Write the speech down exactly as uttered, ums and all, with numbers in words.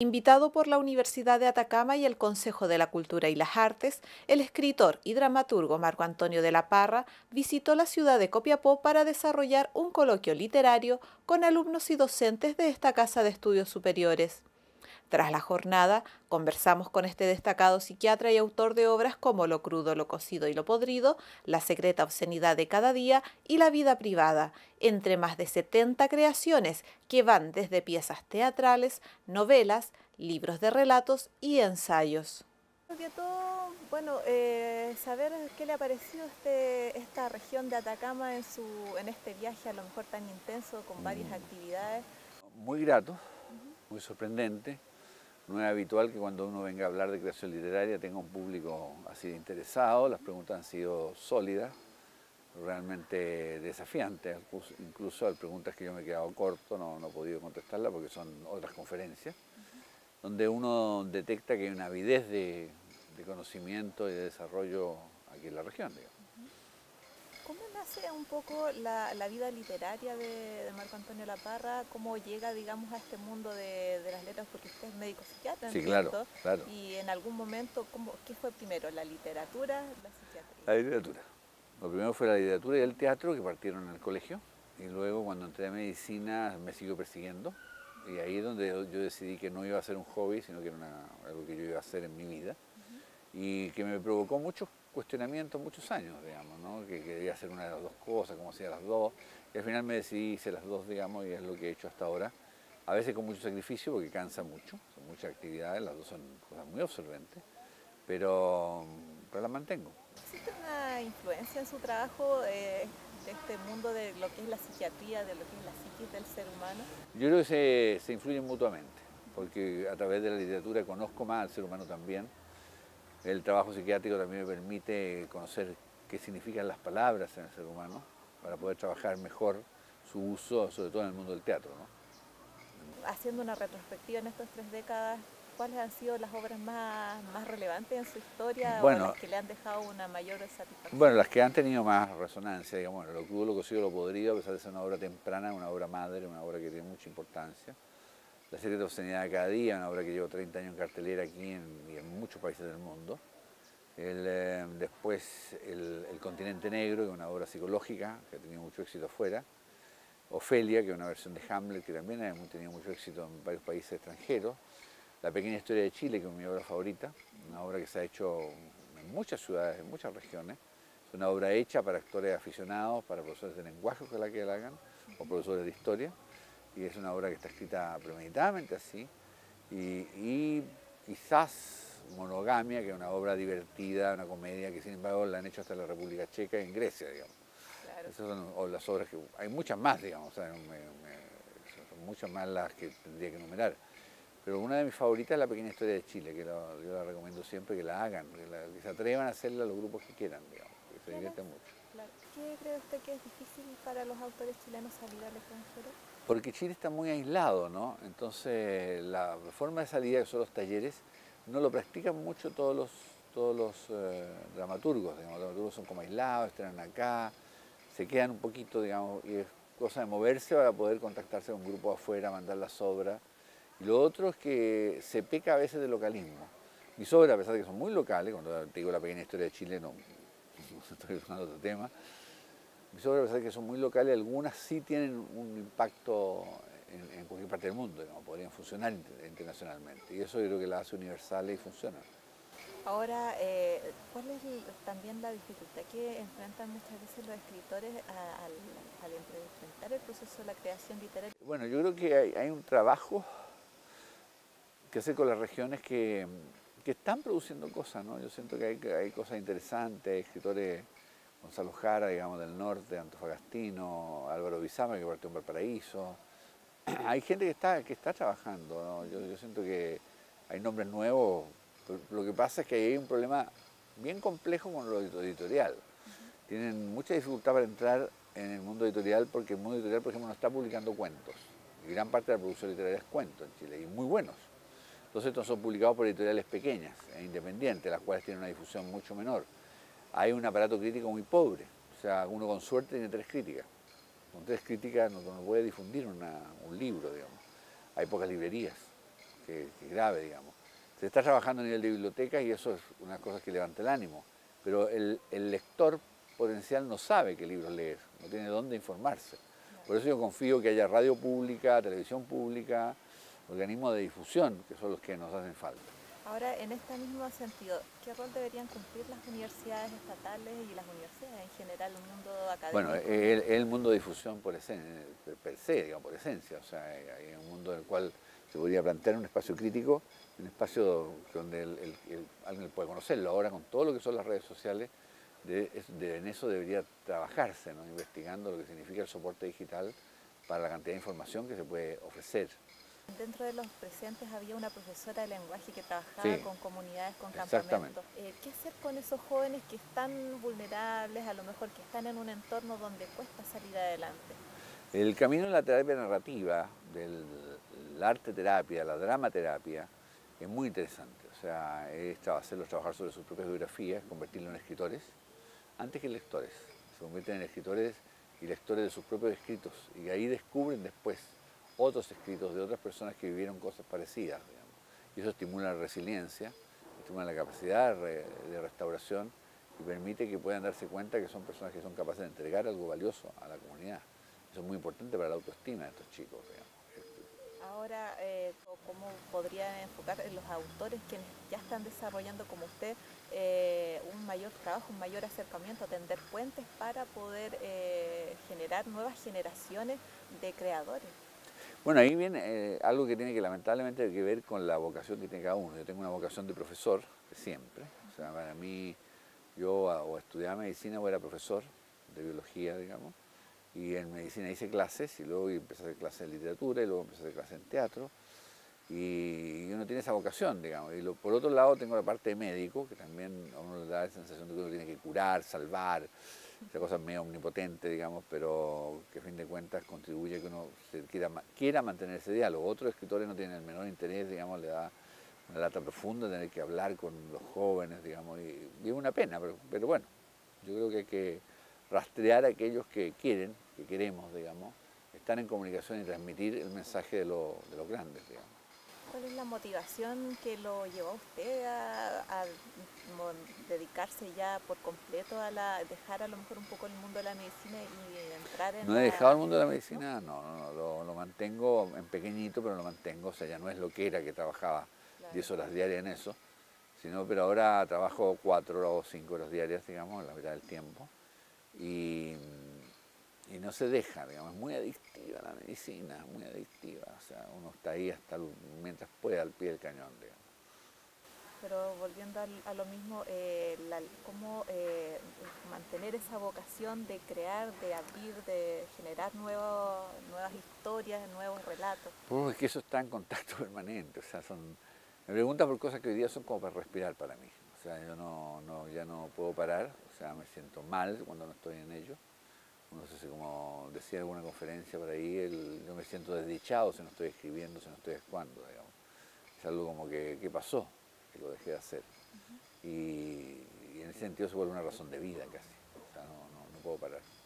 Invitado por la Universidad de Atacama y el Consejo de la Cultura y las Artes, el escritor y dramaturgo Marco Antonio de la Parra visitó la ciudad de Copiapó para desarrollar un coloquio literario con alumnos y docentes de esta casa de estudios superiores. Tras la jornada, conversamos con este destacado psiquiatra y autor de obras como Lo crudo, lo cocido y lo podrido, La secreta obscenidad de cada día y La vida privada, entre más de setenta creaciones que van desde piezas teatrales, novelas, libros de relatos y ensayos. Que todo, bueno, eh, saber qué le ha parecido este, esta región de Atacama en, su, en este viaje a lo mejor tan intenso con varias actividades. Muy grato, muy sorprendente. No es habitual que cuando uno venga a hablar de creación literaria tenga un público así de interesado. Las preguntas han sido sólidas, realmente desafiantes. Incluso hay preguntas que yo me he quedado corto, no, no he podido contestarlas porque son otras conferencias, uh-huh. donde uno detecta que hay una avidez de, de conocimiento y de desarrollo aquí en la región, digamos. ¿Cómo nace un poco la, la vida literaria de, de Marco Antonio La Parra? ¿Cómo llega, digamos, a este mundo de, de las letras? Porque usted es médico psiquiatra, sí, ¿cierto? Claro, claro. Y en algún momento, ¿cómo, ¿qué fue primero, la literatura, la psiquiatría? La literatura. Lo primero fue la literatura y el teatro, que partieron en el colegio. Y luego, cuando entré a medicina, me siguió persiguiendo. Y ahí es donde yo decidí que no iba a ser un hobby, sino que era una, algo que yo iba a hacer en mi vida. Uh-huh. Y que me provocó muchos cuestionamientos, muchos años, digamos, ¿no? Que quería hacer una de las dos cosas, como hacía las dos. Y al final me decidí hice las dos, digamos, y es lo que he hecho hasta ahora. A veces con mucho sacrificio, porque cansa mucho, son muchas actividades, las dos son cosas muy absorbentes, pero, pero las mantengo. ¿Existe una influencia en su trabajo eh, de este mundo de lo que es la psiquiatría, de lo que es la psiquis del ser humano? Yo creo que se, se influyen mutuamente, porque a través de la literatura conozco más al ser humano también. El trabajo psiquiátrico también me permite conocer qué significan las palabras en el ser humano, para poder trabajar mejor su uso, sobre todo en el mundo del teatro, ¿no? Haciendo una retrospectiva en estas tres décadas, ¿cuáles han sido las obras más, más relevantes en su historia bueno, o las que le han dejado una mayor satisfacción? Bueno, las que han tenido más resonancia, digamos, bueno, Lo crudo, lo cocido, lo podrido, a pesar de ser una obra temprana, una obra madre, una obra que tiene mucha importancia. La secreta obscenidad de cada día, una obra que llevo treinta años en cartelera aquí en, y en muchos países del mundo. El, eh, después el, el Continente Negro, que es una obra psicológica que ha tenido mucho éxito afuera. Ofelia, que es una versión de Hamlet que también ha tenido mucho éxito en varios países extranjeros. La pequeña historia de Chile, que es mi obra favorita, una obra que se ha hecho en muchas ciudades, en muchas regiones. Es una obra hecha para actores aficionados, para profesores de lenguaje, ojalá que la hagan, o profesores de historia. Y es una obra que está escrita premeditadamente así. Y, y quizás Monogamia, que es una obra divertida, una comedia que sin embargo la han hecho hasta en la República Checa y en Grecia, digamos. Claro. Esas son o las obras que... Hay muchas más, digamos, o sea, me, me, son muchas más las que tendría que enumerar. Pero una de mis favoritas es La pequeña historia de Chile, que lo, yo la recomiendo siempre que la hagan, que, la, que se atrevan a hacerla los grupos que quieran, digamos, que se divierten mucho. Claro. ¿Qué cree usted que es difícil para los autores chilenos salir al extranjero? Porque Chile está muy aislado, ¿no? Entonces la forma de salida, que son los talleres, no lo practican mucho todos los, todos los eh, dramaturgos, digamos. Los dramaturgos son como aislados, están acá, se quedan un poquito, digamos, y es cosa de moverse para poder contactarse con un grupo afuera, mandar las obras. Y lo otro es que se peca a veces de localismo. Mis obras, a pesar de que son muy locales, cuando te digo La pequeña historia de Chile, no, no estoy usando otro tema, mis obras, a pesar de que son muy locales, algunas sí tienen un impacto en, en cualquier parte del mundo, digamos, podrían funcionar internacionalmente. Y eso yo creo que las hace universales y funcionan. Ahora, eh, ¿cuál es el, también la dificultad que enfrentan muchas veces los escritores a, al, al enfrentar el proceso de la creación literaria? Bueno, yo creo que hay, hay un trabajo que hacer con las regiones que, que están produciendo cosas, ¿no? Yo siento que hay, que hay cosas interesantes, hay escritores, Gonzalo Jara, digamos, del norte, Antofagastino, Álvaro Bizama, que partió en Valparaíso. Hay gente que está, que está trabajando, ¿no? Yo, yo siento que hay nombres nuevos. Lo que pasa es que hay un problema bien complejo con lo editorial. Uh-huh. Tienen mucha dificultad para entrar en el mundo editorial porque el mundo editorial, por ejemplo, no está publicando cuentos. Y gran parte de la producción literaria es cuentos en Chile, y muy buenos. Entonces estos son publicados por editoriales pequeñas e independientes, las cuales tienen una difusión mucho menor. Hay un aparato crítico muy pobre, o sea, uno con suerte tiene tres críticas. Con tres críticas no, no puede difundir una, un libro, digamos. Hay pocas librerías que, que es grave, digamos. Se está trabajando a nivel de bibliotecas y eso es una cosa que levanta el ánimo, pero el, el lector potencial no sabe qué libros leer, no tiene dónde informarse. Por eso yo confío que haya radio pública, televisión pública, organismos de difusión, que son los que nos hacen falta. Ahora, en este mismo sentido, ¿qué rol deberían cumplir las universidades estatales y las universidades en general, el mundo académico? Bueno, es el, el mundo de difusión por esencia, per se, digamos, por esencia. O sea, hay un mundo en el cual se podría plantear un espacio crítico, un espacio donde el, el, el, alguien puede conocerlo. Ahora, con todo lo que son las redes sociales, de, de, en eso debería trabajarse, ¿no? Investigando lo que significa el soporte digital para la cantidad de información que se puede ofrecer. Dentro de los presentes había una profesora de lenguaje que trabajaba Sí, con comunidades, con campamentos. Eh, ¿Qué hacer con esos jóvenes que están vulnerables, a lo mejor que están en un entorno donde cuesta salir adelante? El camino de la terapia narrativa, de la arte terapia, la dramaterapia, es muy interesante. O sea, es hacerlos trabajar sobre sus propias biografías, convertirlos en escritores, antes que en lectores. Se convierten en escritores y lectores de sus propios escritos y ahí descubren después otros escritos de otras personas que vivieron cosas parecidas, digamos. Y eso estimula la resiliencia, estimula la capacidad de restauración y permite que puedan darse cuenta que son personas que son capaces de entregar algo valioso a la comunidad. Eso es muy importante para la autoestima de estos chicos, digamos. Ahora, eh, ¿cómo podría enfocar en los autores quienes ya están desarrollando, como usted, eh, un mayor trabajo, un mayor acercamiento, tender puentes para poder eh, generar nuevas generaciones de creadores? Bueno, ahí viene eh, algo que tiene que lamentablemente que ver con la vocación que tiene cada uno. Yo tengo una vocación de profesor, de siempre. O sea, para mí, yo o estudiaba medicina o era profesor de biología, digamos. Y en medicina hice clases y luego empecé a hacer clases de literatura y luego empecé a hacer clases en teatro. Y uno tiene esa vocación, digamos. Y lo, por otro lado tengo la parte de médico, que también a uno le da la sensación de que uno tiene que curar, salvar, esa cosa medio omnipotente, digamos, pero que a fin de cuentas contribuye a que uno se quiera, quiera mantener ese diálogo. Otros escritores no tienen el menor interés, digamos, le da una lata profunda tener que hablar con los jóvenes, digamos, y, y es una pena, pero, pero bueno, yo creo que hay que rastrear a aquellos que quieren, que queremos, digamos, estar en comunicación y transmitir el mensaje de, lo, de los grandes, digamos. ¿Cuál es la motivación que lo llevó a usted a, a dedicarse ya por completo a la, dejar a lo mejor un poco el mundo de la medicina y entrar en No la... he dejado el mundo de la medicina, no, no, no lo, lo mantengo en pequeñito, pero lo mantengo, o sea, ya no es lo que era que trabajaba claro. diez horas diarias en eso, sino, pero ahora trabajo cuatro o cinco horas diarias, digamos, la mitad del tiempo, y... y no se deja, digamos, es muy adictiva la medicina, muy adictiva, o sea, uno está ahí hasta el, mientras puede al pie del cañón, digamos. Pero volviendo al, a lo mismo, eh, la, ¿cómo eh, mantener esa vocación de crear, de abrir, de generar nuevo, nuevas historias, nuevos relatos? Pues es que eso está en contacto permanente, o sea, son, me preguntan por cosas que hoy día son como para respirar para mí, o sea, yo no, no, ya no puedo parar, o sea, me siento mal cuando no estoy en ello. No sé si como decía en alguna conferencia por ahí, el, yo me siento desdichado si no estoy escribiendo, si no estoy actuando, digamos. Es algo como que, ¿qué pasó? Que lo dejé de hacer. Uh-huh. y, y en ese sentido se vuelve una razón de vida casi, o sea, no, no, no puedo parar.